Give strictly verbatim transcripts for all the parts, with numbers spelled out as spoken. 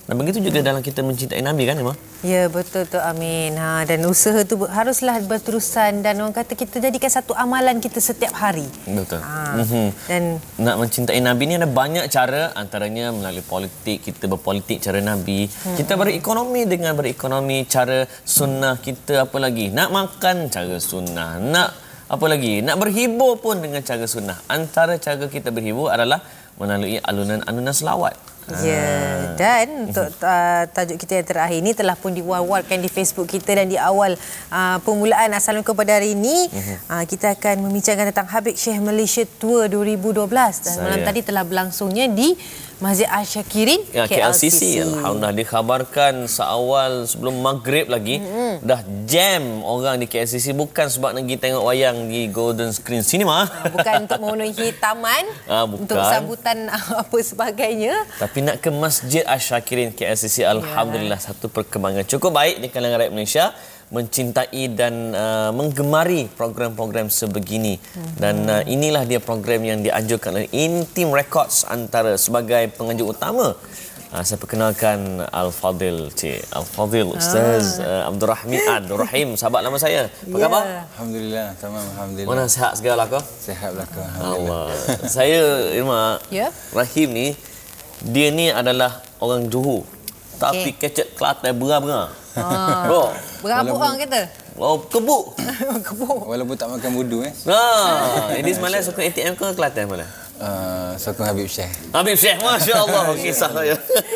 Dan begitu juga dalam kita mencintai Nabi kan, Imam? Ya, betul tu Amin. Ha, dan usaha tu haruslah berterusan dan orang kata kita jadikan satu amalan kita setiap hari. Betul. Ha, mm-hmm. Dan nak mencintai Nabi ni ada banyak cara, antaranya melalui politik, kita berpolitik cara Nabi. Hmm. Kita berekonomi dengan berekonomi cara sunnah kita, apa lagi? Nak makan cara sunnah. Nak apa lagi? Nak berhibur pun dengan cara sunnah. Antara cara kita berhibur adalah melalui alunan-alunan selawat. Ya, dan untuk uh, tajuk kita yang terakhir ini telah pun diwar-warkan di Facebook kita, dan di awal uh, permulaan Assalamualaikum pada hari ini uh, kita akan membincangkan tentang Habib Syekh Malaysia Tour dua ribu dua belas, dan Saya. malam tadi telah berlangsungnya di Masjid Asy-Syakirin ya, K L C C. Alhamdulillah, dikhabarkan seawal sebelum maghrib lagi mm-hmm. dah jam orang di K L C C, bukan sebab nak pergi tengok wayang di Golden Screen Cinema, bukan untuk memenuhi taman ah, untuk sambutan apa sebagainya, tapi nak ke Masjid Asy-Syakirin K L C C. Alhamdulillah, ya. Satu perkembangan cukup baik di kalangan rakyat Malaysia mencintai dan uh, menggemari program-program sebegini. Mm-hmm. Dan uh, inilah dia program yang dianjurkan oleh Intim Records antara sebagai penganjur utama. Uh, saya perkenalkan Al-Fadil, Cik Al-Fadil Ustaz ah. uh, Abdul Rahim Abdul Rahim, sahabat lama saya. Apa yeah. khabar? Alhamdulillah, tamam, alhamdulillah. Mana sihat segala kau? Sihat belaka. Allah. Saya Irma yeah. Rahim ni, dia ni adalah orang Johor. Tapi okay. kecek Kelantan berat-berat. Ah. Oh, berapa orang kata? Oh, kebuk. Kebuk. Walaupun tak makan budu eh. Ha, ini semalam sokong A T M ke Kelantan mana? Uh, sokong Habib Syekh. Habib Syekh, masya-Allah, kisah saya.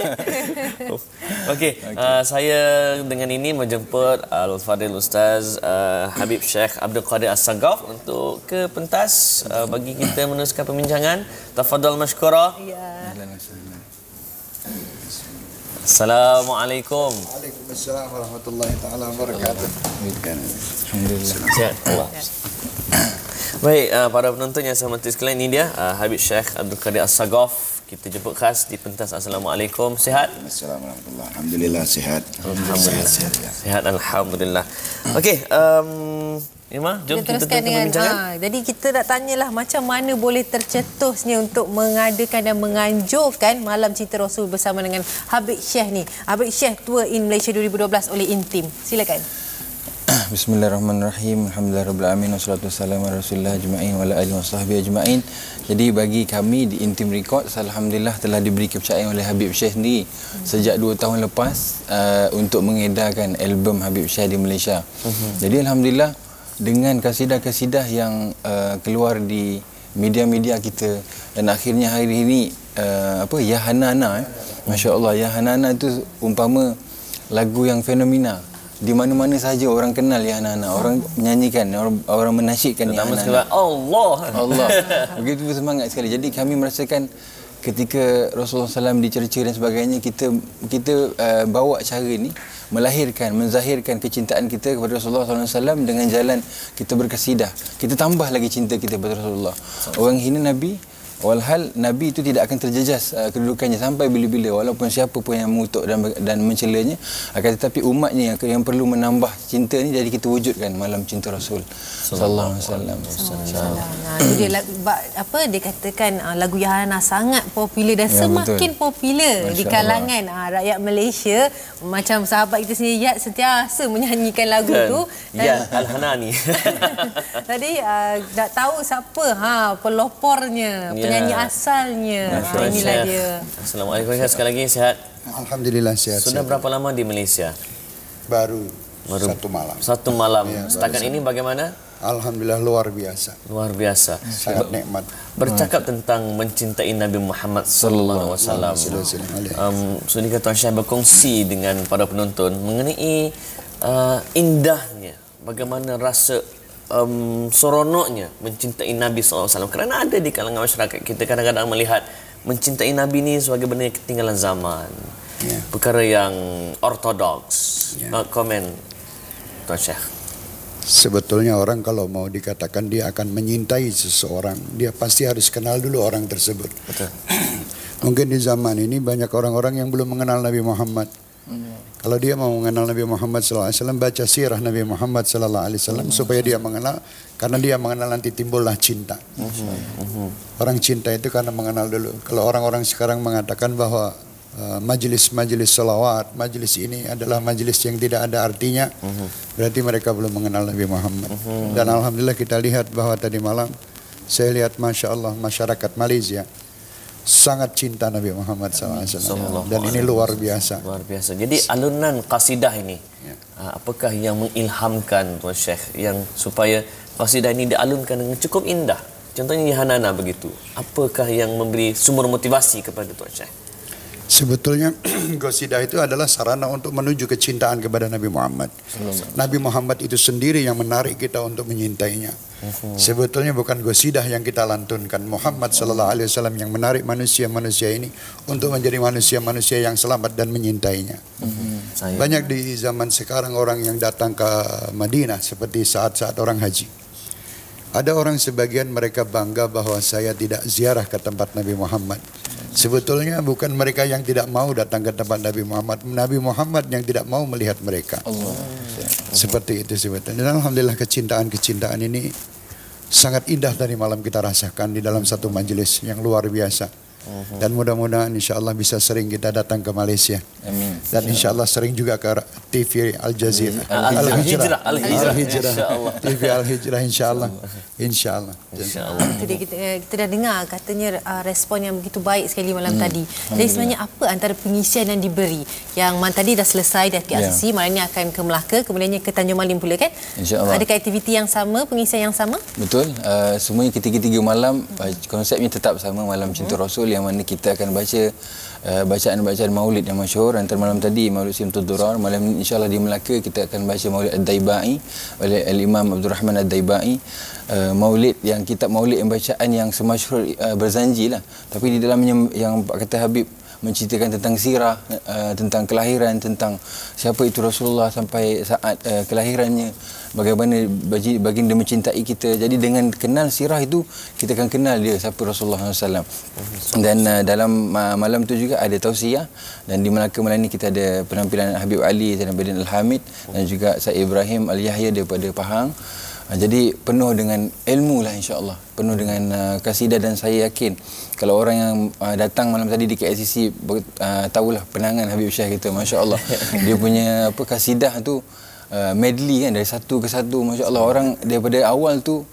Okey, okay. uh, saya dengan ini menjemput Al-Fadil Ustaz uh, Habib Syekh Abdul Qadir As-Sagaf untuk ke pentas uh, bagi kita meneruskan perbincangan. Tafadhal mashkura. Ya. Assalamualaikum. Waalaikumsalam warahmatullahi taala wabarakatuh. Alhamdulillah. Sihat. Baik, uh, para penonton yang saya hormati sekalian, ini dia uh, Habib Syekh Abdul Qadir As-Sagaf. Kita jemput khas di pentas. Assalamualaikum. Sihat? Assalamualaikum. Alhamdulillah sihat. Alhamdulillah. Sihat, sihat. Sihat alhamdulillah. Okey, um Irma, jom kita, kita teruskan dengan ha, jadi kita nak tanyalah macam mana boleh tercetusnya untuk mengadakan dan menganjurkan Malam Cinta Rasul bersama dengan Habib Syekh ni. Habib Syekh Tour in Malaysia dua ribu dua belas oleh Intim. Silakan. Bismillahirrahmanirrahim. Alhamdulillahirabbil alamin wassalatu wassalamu ala rasulillah ajma'in wa ala alihi wasahbihi ajma'in. Jadi bagi kami di Intim Records, alhamdulillah telah diberi kepercayaan oleh Habib Syekh sendiri hmm. sejak dua tahun lepas uh, untuk mengedarkan album Habib Syekh di Malaysia. Hmm. Jadi alhamdulillah dengan kasidah-kasidah yang uh, keluar di media-media kita, dan akhirnya hari ini uh, apa Ya Hanana eh? Masya-Allah, Ya Hanana itu umpama lagu yang fenomena. Di mana-mana saja orang kenal Ya Hanana, orang menyanyikan, orang, orang menasyidkan Ya Hanana. Allah. Allah. Begitu semangat sekali. Jadi kami merasakan ketika Rasulullah sallallahu alaihi wasallam dicerca dan sebagainya, kita kita uh, bawa cara ini melahirkan, menzahirkan kecintaan kita kepada Rasulullah sallallahu alaihi wasallam dengan jalan kita berkasidah. Kita tambah lagi cinta kita kepada Rasulullah. Orang hina Nabi, walhal Nabi itu tidak akan terjejas uh, kedudukannya sampai bila-bila, walaupun siapa pun yang mengutuk dan dan mencelanya. Akan tetapi umatnya yang, yang perlu menambah cinta ni, jadi kita wujudkan Malam Cinta Rasul sallallahu alaihi wasallam. Nah, dia apa dia katakan uh, lagu Ya Hanana sangat popular dan ya, semakin betul. popular Masya di kalangan uh, rakyat Malaysia. Macam sahabat kita sendiri Yat sentiasa menyanyikan lagu kan. tu. Ya Al-Hanani. Tadi uh, tak tahu siapa ha pelopornya, ya. penyanyi asalnya. Ha, inilah dia. Assalamualaikum sekali lagi, sihat? Alhamdulillah sihat. Sudah berapa lama di Malaysia? Baru, Baru satu malam. Satu malam. Ya, setakat ini satu. Bagaimana? Alhamdulillah luar biasa. Luar biasa. Sangat nikmat. Bercakap tentang mencintai Nabi Muhammad sallallahu alaihi wasallam. Um, Sudikah Tuan Syekh berkongsi dengan para penonton mengenai uh, indahnya, bagaimana rasa um, seronoknya mencintai Nabi sallallahu alaihi wasallam, kerana ada di kalangan masyarakat kita kadang-kadang melihat mencintai Nabi ni sebagai benda yang ketinggalan zaman. Yeah. Perkara yang ortodoks. Yeah. Uh, komen Tuan Syekh. Sebetulnya orang kalau mau dikatakan dia akan menyintai seseorang, dia pasti harus kenal dulu orang tersebut. Betul. Mungkin di zaman ini banyak orang-orang yang belum mengenal Nabi Muhammad. Hmm. Kalau dia mau mengenal Nabi Muhammad sallallahu alaihi wasallam, baca sirah Nabi Muhammad sallallahu alaihi wasallam hmm. supaya dia mengenal, karena dia mengenal nanti timbullah cinta. Hmm. Hmm. Orang cinta itu karena mengenal dulu. Kalau orang-orang sekarang mengatakan bahwa uh, majlis-majlis salawat, majlis ini adalah majlis yang tidak ada artinya, uh-huh. berarti mereka belum mengenal Nabi Muhammad. Uh-huh. Dan alhamdulillah kita lihat bahwa tadi malam saya lihat Masya Allah masyarakat Malaysia sangat cinta Nabi Muhammad shallallahu alaihi wasallam, dan ini luar biasa. Luar biasa. Jadi alunan qasidah ini, ya. apakah yang mengilhamkan Tuan Syekh yang supaya qasidah ini dialunkan dengan cukup indah? Contohnya Yahanana begitu. Apakah yang memberi sumber motivasi kepada Tuan Syekh? Sebetulnya qasidah itu adalah sarana untuk menuju kecintaan kepada Nabi Muhammad. Nabi Muhammad itu sendiri yang menarik kita untuk menyintainya. Uh-huh. Sebetulnya bukan qasidah yang kita lantunkan. Muhammad sallallahu alaihi wasallam yang menarik manusia-manusia ini untuk menjadi manusia-manusia yang selamat dan menyintainya. Uh-huh. Banyak di zaman sekarang orang yang datang ke Madinah seperti saat-saat orang haji. Ada orang sebagian mereka bangga bahwa saya tidak ziarah ke tempat Nabi Muhammad. Sebetulnya bukan mereka yang tidak mau datang ke tempat Nabi Muhammad, Nabi Muhammad yang tidak mau melihat mereka. Allah. Seperti itu sebetulnya. Dan alhamdulillah kecintaan-kecintaan ini sangat indah tadi malam kita rasakan di dalam satu majelis yang luar biasa. Dan mudah-mudahan insya Allah bisa sering kita datang ke Malaysia. Amin. Dan insya Allah sering juga ke T V Al Jazeera, Al-Hijrah, Al-Hijrah, T V Al-Hijrah insya Allah. Insya Allah. Insya Allah. Kita, kita, kita dah dengar katanya uh, respon yang begitu baik sekali malam hmm. tadi. Jadi sebenarnya apa antara pengisian yang diberi? Yang malam tadi dah selesai dah K L C C, yeah. malam ni akan ke Melaka, kemudiannya ke Tanjung Malim pula kan? Insya Allah. Adakah aktiviti yang sama, pengisian yang sama? Betul. Uh, semuanya ketiga-tiga malam, uh, konsepnya tetap sama, malam cinta hmm. Rasul, yang mana kita akan baca uh, bacaan-bacaan maulid yang masyhur. Antara malam tadi Maulid Simtud Durar, malam ini insya-Allah di Melaka kita akan baca Maulid Ad-Daibai oleh Al-Imam Abdul Rahman Ad-Daibai. Uh, maulid yang kitab maulid yang bacaan yang semasyhur uh, Barzanji lah, tapi di dalamnya yang Pak kata Habib menceritakan tentang sirah, uh, tentang kelahiran, tentang siapa itu Rasulullah sampai saat uh, kelahirannya, bagaimana bagi baginda mencintai kita. Jadi dengan kenal sirah itu kita akan kenal dia siapa Rasulullah sallallahu alaihi wasallam. Dan uh, dalam uh, malam tu juga ada tausiah, dan di Melaka malam ni kita ada penampilan Habib Ali Zainuddin Al-Hamid dan juga Said Ibrahim Al-Yahya daripada Pahang. Uh, jadi penuh dengan ilmu lah insya-Allah, penuh dengan uh, kasidah, dan saya yakin kalau orang yang uh, datang malam tadi di K L C C uh, tahulah penangan Habib Syekh kita, masya-Allah. Dia punya apa kasidah tu uh, medley kan, dari satu ke satu, masya-Allah. Orang daripada awal tu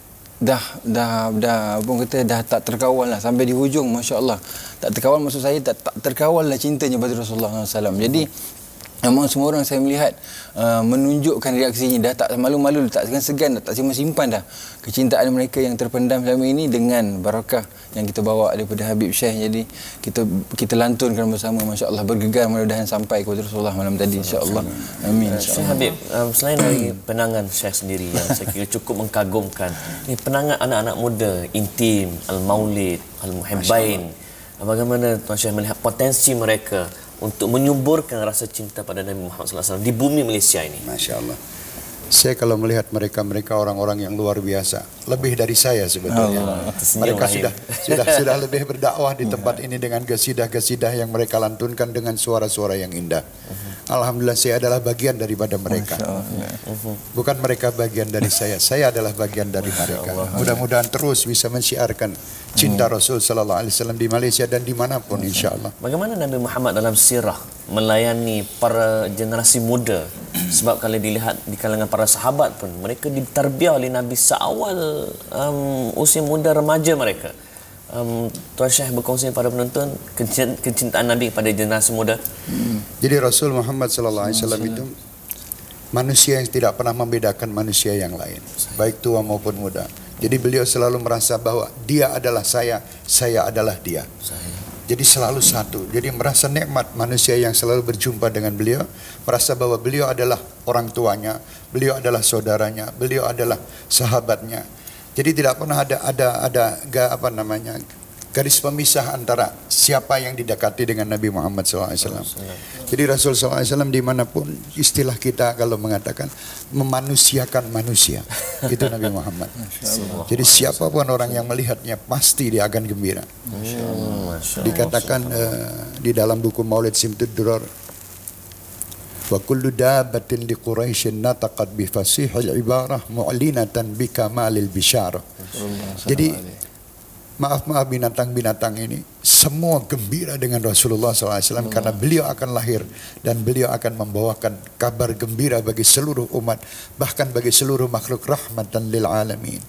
dah dah dah apa kata dah tak terkawal lah sampai di hujung, masya-Allah. Tak terkawal maksud saya tak, tak terkawal lah cintanya pada Rasulullah sallallahu alaihi wasallam. Jadi memang semua orang saya melihat uh, menunjukkan reaksinya, dah tak malu-malu, tak segan-segan, tak simpan-simpan dah kecintaan mereka yang terpendam selama ini dengan barakah yang kita bawa daripada Habib Syekh. Jadi kita kita lantunkan bersama, masya-Allah, bergegar mudah-mudahan sampai kepada Rasulullah malam tadi, insya-Allah. Amin. Syekh Habib, um, selain dari penangan Syekh sendiri yang saya kira cukup mengagumkan, ni penangan anak-anak muda Intim, Al-Maulid, Al-Muhibbain, bagaimana Tuan Syekh melihat potensi mereka untuk menyuburkan rasa cinta pada Nabi Muhammad sallallahu alaihi wasallam di bumi Malaysia ini? Masya Allah. Saya kalau melihat mereka, mereka orang-orang yang luar biasa. Lebih dari saya sebetulnya. Allah, mereka sudah sudah sudah lebih berdakwah di tempat ini dengan gesidah-gesidah yang mereka lantunkan dengan suara-suara yang indah. Uh-huh. Alhamdulillah saya adalah bagian daripada mereka. Uh-huh. Bukan mereka bagian dari saya, saya adalah bagian dari mereka. Mudah-mudahan terus bisa mensyiarkan cinta Rasul sallallahu alaihi wasallam di Malaysia dan dimanapun, insya-Allah. Bagaimana Nabi Muhammad dalam sirah melayani para generasi muda? Sebab kalau dilihat di kalangan para sahabat pun, mereka ditarbiah oleh Nabi seawal um, usia muda remaja mereka. Um, Tuan Syekh berkongsi pada penonton kecintaan Nabi kepada generasi muda. Hmm. Jadi Rasul Muhammad sallallahu alaihi wasallam itu manusia yang tidak pernah membedakan manusia yang lain, baik tua maupun muda. Jadi beliau selalu merasa bahwa dia adalah saya, saya adalah dia. Saya. Jadi selalu satu. Jadi merasa nikmat manusia yang selalu berjumpa dengan beliau, merasa bahwa beliau adalah orang tuanya, beliau adalah saudaranya, beliau adalah sahabatnya. Jadi tidak pernah ada ada ada apa namanya garis pemisah antara siapa yang didekati dengan Nabi Muhammad sallallahu alaihi wasallam. Jadi Rasul sallallahu alaihi wasallam dimanapun, istilah kita kalau mengatakan memanusiakan manusia, itu Nabi Muhammad. Jadi siapapun orang yang melihatnya pasti dia akan gembira. Dikatakan uh, di dalam buku Maulid Simtud Durar, wa kullu dabbatin li Quraisyin nataqat bi fasihil ibarah mu'linatan bi kamalil bisyarah. Jadi maaf-maaf binatang-binatang ini semua gembira dengan Rasulullah shallallahu alaihi wasallam karena beliau akan lahir dan beliau akan membawakan kabar gembira bagi seluruh umat, bahkan bagi seluruh makhluk, rahmatan lil alamin.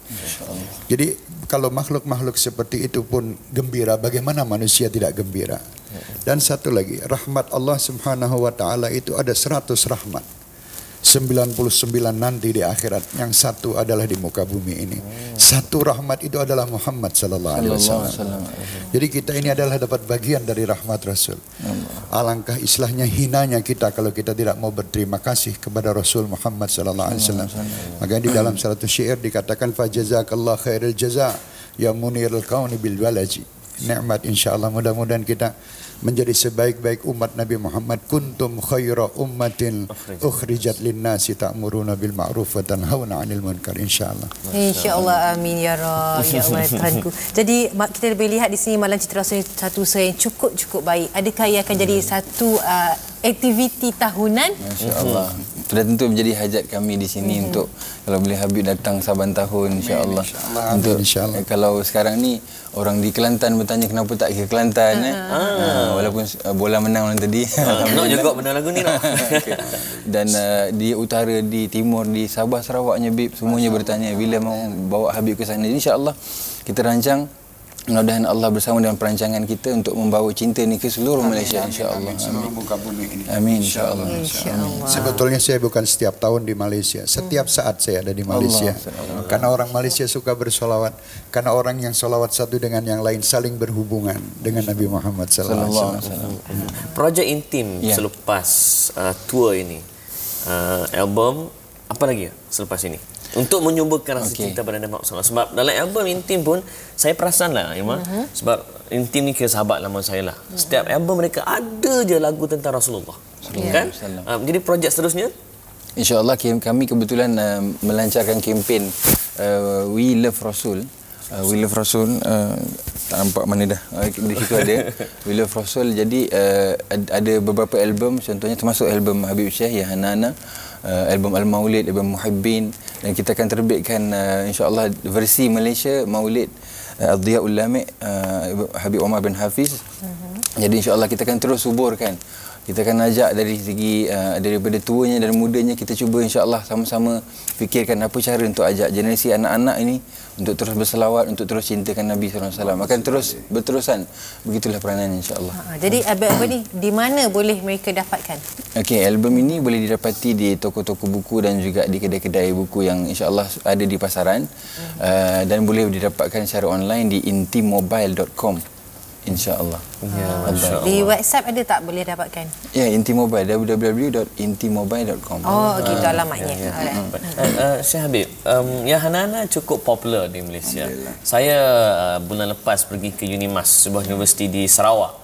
Jadi kalau makhluk-makhluk seperti itu pun gembira, bagaimana manusia tidak gembira? Dan satu lagi, rahmat Allah subhanahu wa ta'ala itu ada seratus rahmat, sembilan puluh sembilan nanti di akhirat, yang satu adalah di muka bumi ini. Satu rahmat itu adalah Muhammad sallallahu alaihi wasallam. Jadi kita ini adalah dapat bagian dari rahmat Rasul. Alangkah islahnya hinanya kita kalau kita tidak mau berterima kasih kepada Rasul Muhammad sallallahu alaihi wasallam. Maka di dalam satu syair dikatakan fajazakallah khairul jaza ya munirul kauni bil walaji. Nikmat, insyaallah mudah-mudahan kita menjadi sebaik-baik umat Nabi Muhammad. Kuntum khaira ummatin ukhrijat linnasi ta'muruna bil ma'ruf wa tanhauna 'anil munkar, insyaallah. Insyaallah, amin ya Rabb, ya Allah Tuhanku. Jadi kita boleh lihat di sini Malam Citra Rasul satu yang cukup-cukup baik. Adakah ia akan jadi satu uh, aktiviti tahunan? Masya-Allah. Sudah tentu menjadi hajat kami di sini mm-hmm. untuk kalau boleh Habib datang saban tahun, insya-Allah. Untuk insya-Allah. Kalau sekarang ni orang di Kelantan bertanya kenapa tak ke Kelantan, uh-huh. eh? uh, walaupun uh, bola menang malam tadi. Nak juga benar lagu ni nak. Okay. Dan uh, di utara, di timur, di Sabah, Sarawaknya Habib semuanya bertanya bila mau bawa Habib ke sana. Insya-Allah kita rancang, mudah-mudahan Allah bersama dengan perancangan kita untuk membawa cinta ni ke seluruh amin, Malaysia, insya-Allah. Seluruh muka bumi ini. Amin, insya-Allah. Insya-Allah. Sebetulnya saya bukan setiap tahun di Malaysia, setiap saat saya ada di Malaysia. Allah. Karena orang Malaysia suka bersolawat, karena orang yang solawat satu dengan yang lain saling berhubungan dengan Nabi Muhammad sallallahu alaihi wasallam. Projek intim yeah. selepas uh, tour ini, uh, album apa lagi ya selepas ini? Untuk menyuburkan rasa okay. cinta pada Nabi Muhammad. Sebab dalam album intim pun saya perasan lah Imam, uh-huh. sebab intim ni kira sahabat lama saya lah. Uh-huh. Setiap album mereka ada je lagu tentang Rasulullah. Yeah. Kan? Uh, jadi projek seterusnya insya-Allah kami kebetulan uh, melancarkan kempen uh, We Love Rasul. Uh, We Love Rasul, uh, tak nampak mana dah, uh, di situ ada We Love Rasul. Jadi uh, ada beberapa album, contohnya termasuk album Habib Syekh Ya Hana-Hana, uh, album Al-Maulid, album Muhibbin, dan kita akan terbitkan uh, insya-Allah versi Malaysia Maulid uh, Ad-Dhiyaul Lami' uh, Habib Omar bin Hafiz. Uh-huh. Jadi insya-Allah kita akan terus suburkan. Kita akan ajak dari segi uh, daripada tuanya dan mudanya, kita cuba insya-Allah sama-sama fikirkan apa cara untuk ajak generasi anak-anak ini untuk terus berselawat, untuk terus cintakan Nabi sallallahu alaihi wasallam. Akan terus berterusan. Begitulah peranan insya-Allah. Ha, jadi album ni di mana boleh mereka dapatkan? Okey, album ini boleh didapati di toko-toko buku dan juga di kedai-kedai buku yang insya-Allah ada di pasaran. Hmm. Uh, dan boleh didapatkan secara online di intimobile dot com. InsyaAllah. Ya, Masya Allah. Di WhatsApp ada tak boleh dapatkan? Ya, Intimobile, w w w dot intimobile dot com. Oh, gitu uh, alamatnya. Ya, ya. Hmm. Uh, Syekh Habib, um, Ya Hana-Hana cukup popular di Malaysia. Saya uh, bulan lepas pergi ke Unimas, sebuah universiti di Sarawak.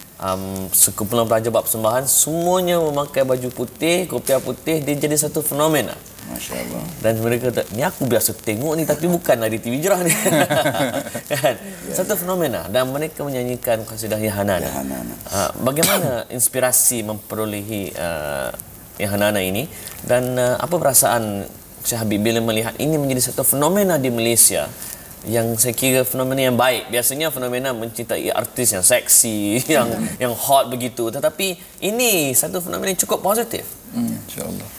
Um, sekumpulan pelajar buat persembahan, semuanya memakai baju putih, kopiah putih, dia jadi satu fenomena. Masya Allah. Dan mereka kata, ni aku biasa tengok ni tapi bukanlah di T V Jerah ni. Kan? Satu fenomena. Dan mereka menyanyikan qasidah Ya Hana-Hana. Uh, bagaimana inspirasi memperolehi uh, Ya Hana-Hana ini? Dan uh, apa perasaan Syekh Habib bila melihat ini menjadi satu fenomena di Malaysia yang saya kira fenomena yang baik. Biasanya fenomena mencintai artis yang seksi, yang yang hot begitu. Tetapi ini satu fenomena yang cukup positif. Hmm, InsyaAllah.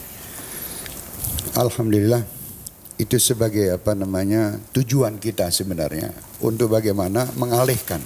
Alhamdulillah, itu sebagai apa namanya tujuan kita sebenarnya untuk bagaimana mengalihkan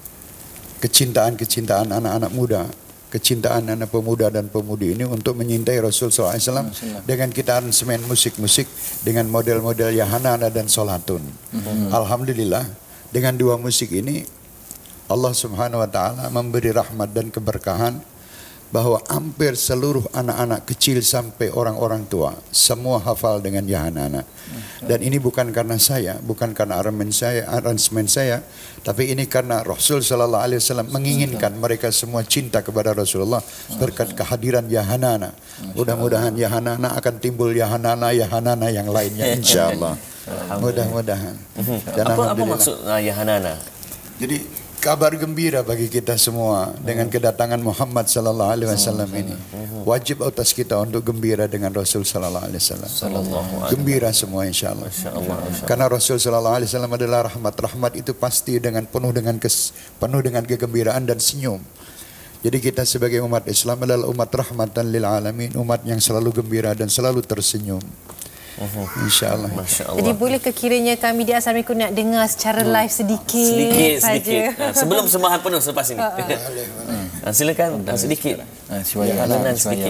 kecintaan-kecintaan anak-anak muda, kecintaan anak pemuda dan pemudi ini untuk menyintai Rasul sallallahu alaihi wasallam dengan kita aransemen musik-musik dengan model-model Ya Hana-Hana dan Solatun. Mm-hmm. Alhamdulillah, dengan dua musik ini Allah Subhanahu wa taala memberi rahmat dan keberkahan bahwa hampir seluruh anak-anak kecil sampai orang-orang tua semua hafal dengan Ya Hana-Hana. Dan ini bukan karena saya, bukan karena aransemen saya, aransemen saya, tapi ini karena Rasul sallallahu alaihi wasallam menginginkan mereka semua cinta kepada Rasulullah berkat kehadiran Ya Hana-Hana. Mudah-mudahan Ya Hana-Hana akan timbul Ya Hana-Hana, Ya Hana-Hana yang lainnya insyaallah. Mudah-mudahan. Dan apa apa maksud uh, Ya Hana-Hana? Jadi kabar gembira bagi kita semua dengan kedatangan Muhammad sallallahu alaihi wasallam ini. Wajib atas kita untuk gembira dengan Rasul sallallahu alaihi wasallam. Gembira semua insyaallah. Karena Rasul sallallahu alaihi wasallam adalah rahmat. Rahmat itu pasti dengan penuh dengan kes, penuh dengan kegembiraan dan senyum. Jadi kita sebagai umat Islam adalah umat rahmatan lil alamin, umat yang selalu gembira dan selalu tersenyum. InsyaAllah. Jadi boleh kekiranya kami di Assalamualaikum nak dengar secara live sedikit Sedikit, saja. sedikit. Ha, sebelum sembahan penuh selepas ini. Ha, silakan, ha, sedikit. Ha, siwaya Alunan siwaya. sedikit.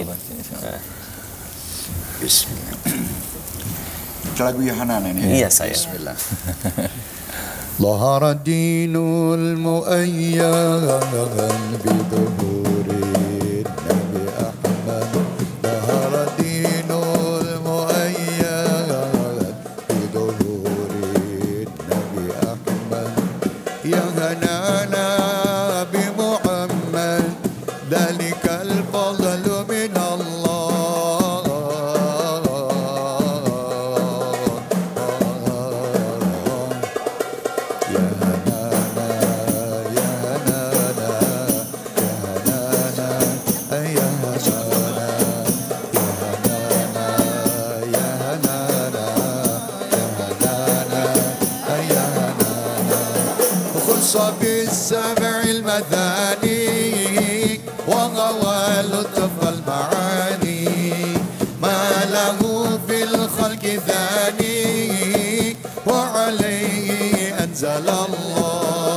Bismillah. Itu lagu Yohanan ini. Iya, saya. Bismillah. ظهر الدين المؤيد بظهور النبي أحمد ظهر الدين المؤيد بظهور النبي أحمد يا هنانا بمحمد ذلك الفضل من الله بالسبع المثاني وغوى لطف المعاني ما له في الخلق ثاني وعليه أنزل الله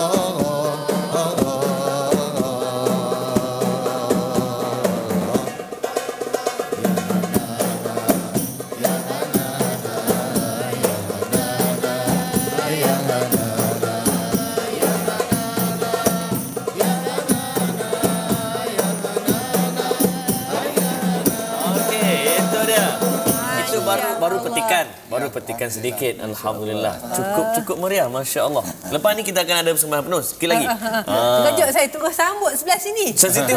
Baru, baru petikan, baru petikan sedikit. Alhamdulillah, cukup cukup meriah, masya Allah. Lepas ni kita akan ada persembahan penuh sikit lagi. Terkejut saya terus sambut sebelah sini. Sensitif.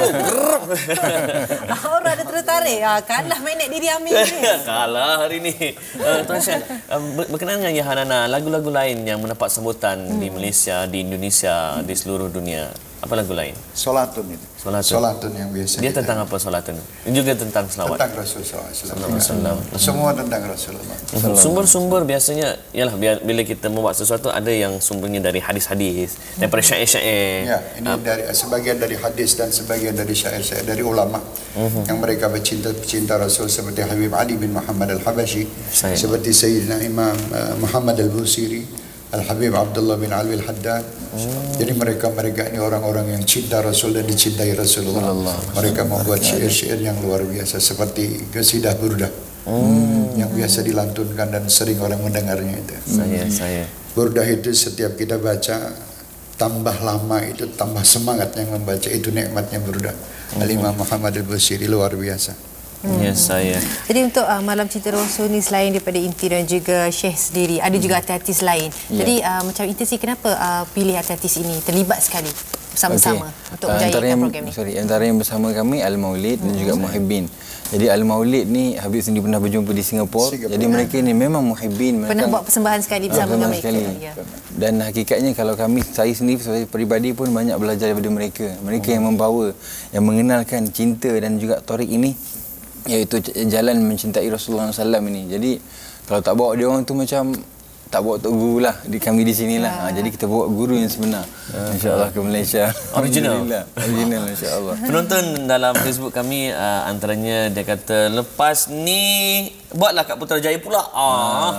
Orang ada tertarik. Kalah mainan diri Amir ni. Kalah hari ni. Uh, Tuan Syed, uh, berkenaan dengan Ya Hanana, lagu-lagu lain yang mendapat sambutan hmm. di Malaysia, di Indonesia, di seluruh dunia. Apa lagu lain? Solatun itu. Solatun. Solatun yang biasa. Dia kita... tentang apa solatun? Juga tentang selawat. Tentang Rasulullah sallallahu alaihi wasallam. Semua tentang Rasulullah. Sumber-sumber biasanya ialah bila kita membuat sesuatu ada yang sumbernya dari hadis-hadis, daripada syair-syair. Ya, ini uh, dari sebagian dari hadis dan sebagian dari syair-syair dari ulama uh-huh. yang mereka bercinta cinta Rasul seperti Habib Ali bin Muhammad Al-Habashi, Saya. seperti Sayyidina Imam uh, Muhammad Al-Busiri, Al-Habib Abdullah bin Alwi Al-Haddad. Hmm. Jadi mereka-mereka ini orang-orang yang cinta Rasul dan dicintai Rasulullah. Allah. Mereka membuat syair-syair yang luar biasa seperti Qasidah Burdah hmm. yang biasa dilantunkan dan sering orang mendengarnya itu. Saya, hmm. saya. Burdah itu setiap kita baca tambah lama itu tambah semangat yang membaca, itu nikmatnya Burdah. Hmm. Al-Imam Muhammad Al-Busiri luar biasa. Hmm. Ya, saya. Jadi untuk uh, Malam Cinta Rasul ni selain daripada Inti dan juga Syekh sendiri, ada juga artis-artis lain. Ya. Jadi uh, macam Inti sih, kenapa uh, pilih artis ini terlibat sekali bersama-sama okay. untuk menjayakan program ni? Sorry, antara yang bersama kami Al-Maulid hmm. dan juga Muhibbin. Jadi Al-Maulid ni Habib sendiri pernah berjumpa di Singapura. Singapura. Jadi mereka ni memang muhibbin. Pernah buat persembahan sekali bersama dengan mereka. Ya. Dan hakikatnya kalau kami, saya sendiri sebagai peribadi pun banyak belajar daripada mereka. Mereka hmm. yang membawa, yang mengenalkan cinta dan juga tarik ini, iaitu jalan mencintai Rasulullah sallallahu alaihi wasallam ini. Jadi kalau tak bawa dia orang tu macam tak bawa tok guru lah di kami di sinilah. Ya. Ha, jadi kita bawa guru yang sebenar. Ya. Insya-Allah ke Malaysia. Original. Original insya-Allah. Penonton dalam Facebook kami uh, antaranya dia kata lepas ni buatlah kat Putrajaya pula. Ah.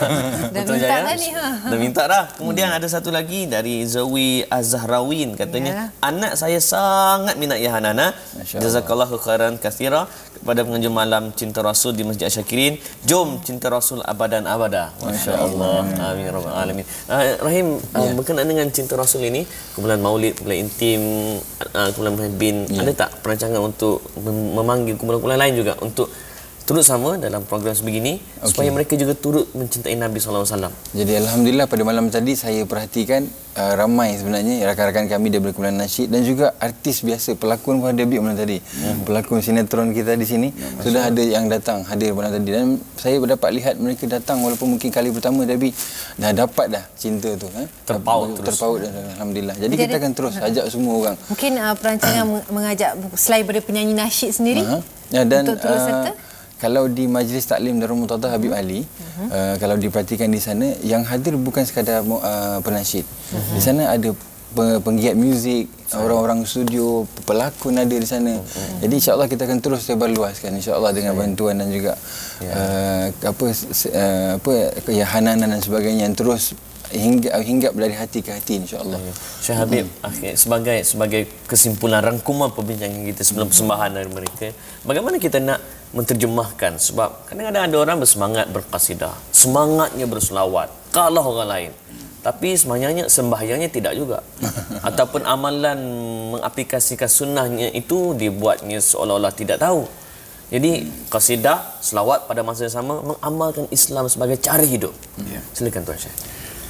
Dah minta dah ni ha. Dah minta dah. Kemudian hmm. ada satu lagi dari Zawi Az-Zahrawin katanya, ya. Anak saya sangat minat Ya Hanana. Jazakallahu khairan katsira kepada pengunjung Malam Cinta Rasul di Masjid Asyakirin. Jom cinta Rasul abadan abada. Masya-Allah. Amin ya rabbal alamin. Uh, Rahim, uh, ya. berkenaan dengan cinta Rasul ini, kumpulan Maulid, kumpulan Intim, uh, kumpulan Muhibbin, ya. ada tak perancangan untuk memanggil kumpulan-kumpulan lain juga untuk turut sama dalam program sebegini okay. supaya mereka juga turut mencintai Nabi sallallahu alaihi wasallam. Jadi alhamdulillah pada malam tadi saya perhatikan uh, ramai sebenarnya rakan-rakan kami daripada kumpulan nasyid dan juga artis biasa, pelakon pun ada bib malam tadi. Hmm. Pelakon sinetron kita di sini hmm. sudah ada yang datang hadir malam tadi dan saya dapat lihat mereka datang walaupun mungkin kali pertama tapi dah dapat dah cinta tu eh? terpaut terpaut dan alhamdulillah. Jadi, Jadi kita akan terus ajak semua orang. Mungkin uh, perancangan mengajak selain daripada penyanyi nasyid sendiri uh-huh. ya, dan, untuk terus serta. Uh, Kalau di Majlis Taklim Darul Muntadha Habib Ali, uh-huh. uh, kalau diperhatikan di sana, yang hadir bukan sekadar uh, penasyid. Uh-huh. Di sana ada penggiat muzik, orang-orang studio, pelakon ada di sana. Uh-huh. Jadi insya-Allah kita akan terus sebarluaskan insya-Allah dengan bantuan dan juga yeah. uh, apa uh, apa ya hananan dan sebagainya yang terus hingga hinggap dari hati ke hati insya-Allah. Syekh Habib, hmm. sebagai sebagai kesimpulan rangkuman perbincangan kita sebelum persembahan dari mereka, bagaimana kita nak menterjemahkan, sebab kadang-kadang ada orang bersemangat berqasidah, semangatnya berselawat, kalah orang lain. Tapi sebenarnya sembahyangnya tidak juga. Ataupun amalan mengaplikasikan sunnahnya itu dibuatnya seolah-olah tidak tahu. Jadi qasidah, selawat pada masa yang sama mengamalkan Islam sebagai cara hidup. Ya. Silakan Tuan Syekh.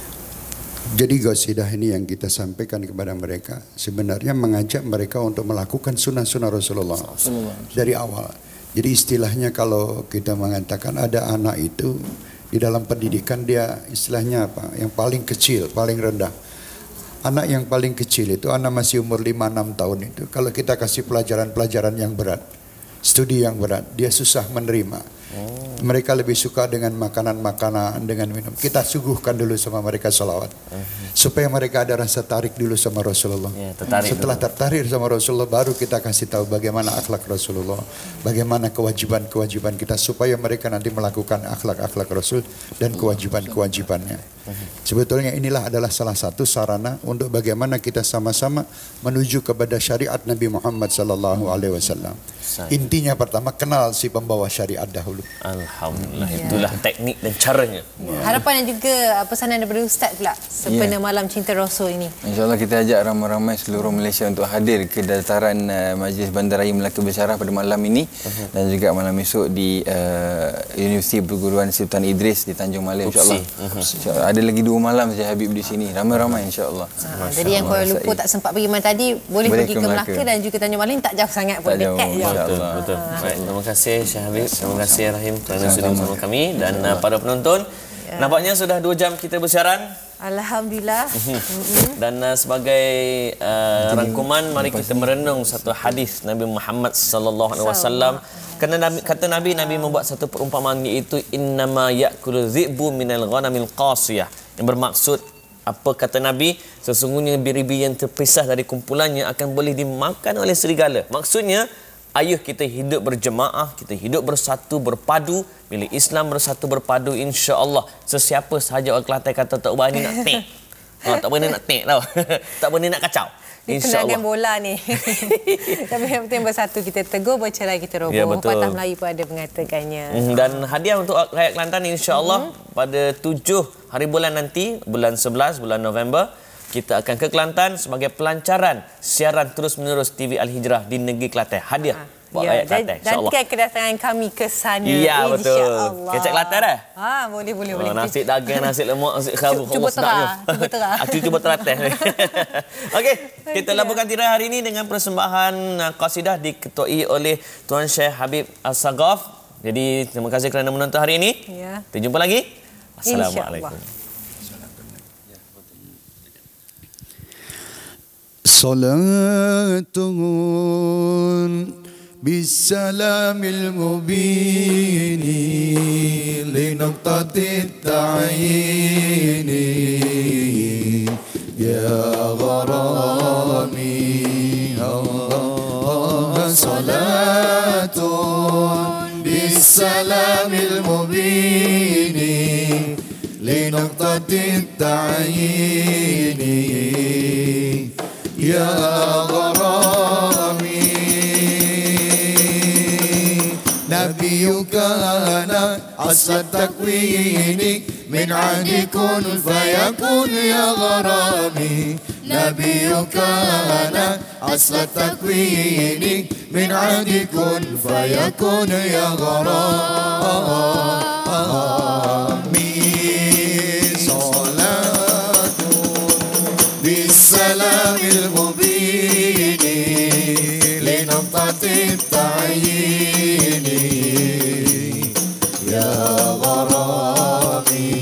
Jadi qasidah ini yang kita sampaikan kepada mereka sebenarnya mengajak mereka untuk melakukan sunnah-sunnah Rasulullah dari awal. Jadi istilahnya kalau kita mengatakan ada anak itu di dalam pendidikan dia istilahnya apa? Yang paling kecil, paling rendah. Anak yang paling kecil itu anak masih umur lima enam tahun itu kalau kita kasih pelajaran-pelajaran yang berat, studi yang berat, dia susah menerima. Oh. Mereka lebih suka dengan makanan-makanan, dengan minum. Kita suguhkan dulu sama mereka salawat. Uh-huh. Supaya mereka ada rasa tarik dulu sama Rasulullah. Yeah, tertarik Setelah dulu. tertarik sama Rasulullah, baru kita kasih tahu bagaimana akhlak Rasulullah. Bagaimana kewajiban-kewajiban kita. Supaya mereka nanti melakukan akhlak-akhlak Rasul dan kewajiban-kewajibannya. Uh-huh. Sebetulnya inilah adalah salah satu sarana untuk bagaimana kita sama-sama menuju kepada syariat Nabi Muhammad sallallahu alaihi wasallam. Intinya pertama, kenal si pembawa syariat dahulu. Alhamdulillah, ya. Itulah teknik dan caranya. Ya. Harapan dan juga pesanan daripada Ustaz pula sempena ya. Malam Cinta Rasul ini. InsyaAllah kita ajak ramai-ramai seluruh Malaysia untuk hadir ke dataran uh, Majlis Bandaraya Melaka Bersyarah pada malam ini uh-huh. dan juga malam esok di uh, Universiti Perguruan Sultan Idris di Tanjung Malaya insyaAllah. Uh-huh. Insya ada lagi dua malam saya Habib di sini. Ramai-ramai insyaAllah. Ha, jadi yang Kuala Lumpur tak sempat pergi malam tadi boleh, boleh pergi ke Melaka. Melaka dan juga Tanjung Malaya tak jauh sangat pun, dekat je. Betul, betul. Baik, terima kasih Syekh Habib. Terima kasih Rahim kerana sudi bersama kami dan uh, para penonton. Ya. Nampaknya sudah dua jam kita bersiaran. Alhamdulillah. Dan uh, sebagai uh, rangkuman, mari kita merenung satu hadis Nabi Muhammad sallallahu alaihi wasallam. Kerana Nabi, kata Nabi, Nabi membuat satu perumpamaan iaitu innama ya'kulu dhi'bu minal ghanamil qasiyah. Yang bermaksud apa kata Nabi, sesungguhnya biri-biri yang terpisah dari kumpulannya akan boleh dimakan oleh serigala. Maksudnya ayuh kita hidup berjemaah, kita hidup bersatu, berpadu. Bila Islam bersatu, berpadu, insya-Allah sesiapa sahaja orang Kelantan kata tak berani nak tek. Ha, tak berani nak tek tau. Tak berani nak kacau. Insya-Allah. Bola ni. Tapi yang penting bersatu, kita tegur, bercerai kita roboh. Ya, Patah Melayu pun ada mengatakannya. Dan hadiah untuk rakyat Kelantan insya-Allah hmm. pada tujuh hari bulan nanti, bulan sebelas, bulan November, kita akan ke Kelantan sebagai pelancaran siaran terus-menerus T V Al-Hijrah di negeri Kelantan. Hadiah ha. buat ya, rakyat Kelantan, insya-Allah. Nantikan kedatangan kami ke sana. Ya, betul. Kecek Kelantan dah? Ha, boleh, boleh. Oh, boleh. Nasi dagang, nasi lemak, nasi khabu. Cuba terah. Cuba terah. Aku cuba teratas. Okey, kita labuhkan tirai hari ini dengan persembahan qasidah diketuai oleh Tuan Syekh Habib Al-Saghaf. Jadi, terima kasih kerana menonton hari ini. Ya. Kita jumpa lagi. Assalamualaikum. صلاة بالسلام المبين لنقطة التعيين يا غرامي الله صلاة بالسلام المبين لنقطة التعيين يا غرامي نبيك أنا عسى التكوين من عهد كن فيكون يا غرامي نبيك أنا أصل التكوين من عهد كن فيكون يا غرامي صلاة بالسلام المبين لنقطة التعيين يا غرامي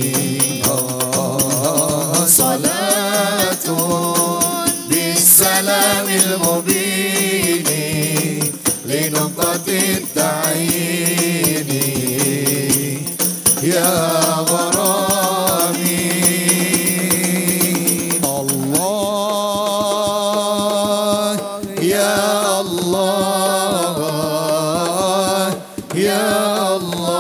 صلاة بالسلام المبين لنقطة التعيين يا غرامي الله يا الله يا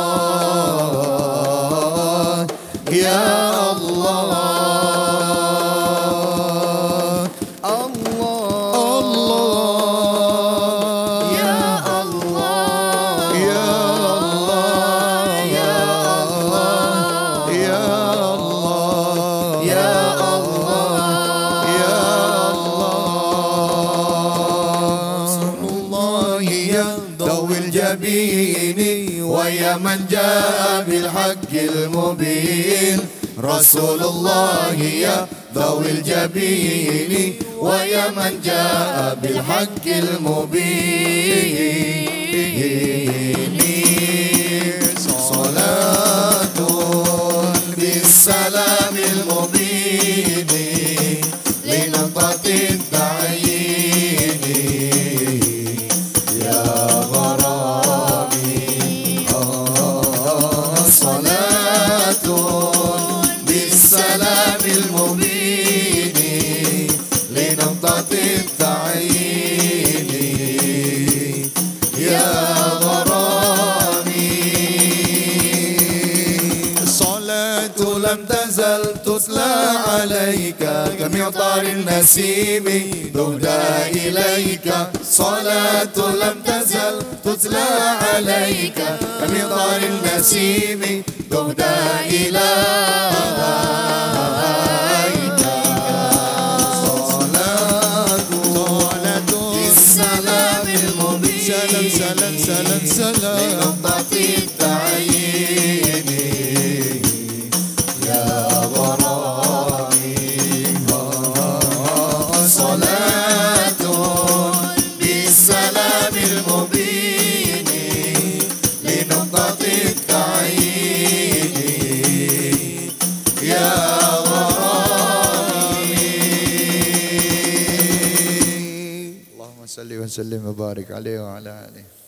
الله يا ويا من جاء بالحق المبين رسول الله يا ذوي الجبين ويا من جاء بالحق المبين صلاة بالسلام المبين لنقطة التعيين يا صلاة بالسلام المبين لنقطة التعيين يا غرامي الصلاة لم تزل تتلى عليك كمعطار النسيم تهدى إليك صلاة لم تزل تتلى عليك كمطار النسيم تهدى إليك صلاة بالسلام المبين سلام سلام سلام سلام لنقطة التعيين يا غرامي صلاة بالسلام المبين لنقطة التعيين يا غرامي اللهم صل وسلم وبارك عليه وعلى آله